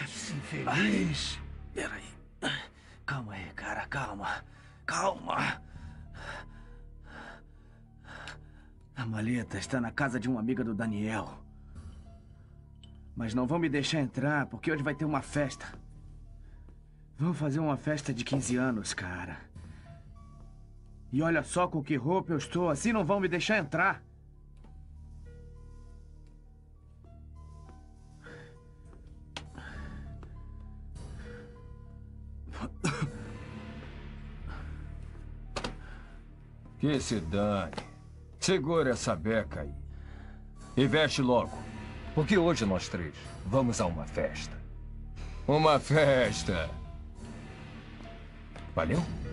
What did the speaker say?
Infeliz. Peraí. Calma aí, cara. Calma. Calma. A maleta está na casa de uma amiga do Daniel. Mas não vão me deixar entrar, porque hoje vai ter uma festa. Vão fazer uma festa de 15 anos, cara. E olha só com que roupa eu estou, assim não vão me deixar entrar. Que se dane. Segura essa beca aí. E veste logo. Porque hoje nós três vamos a uma festa. Uma festa. Valeu?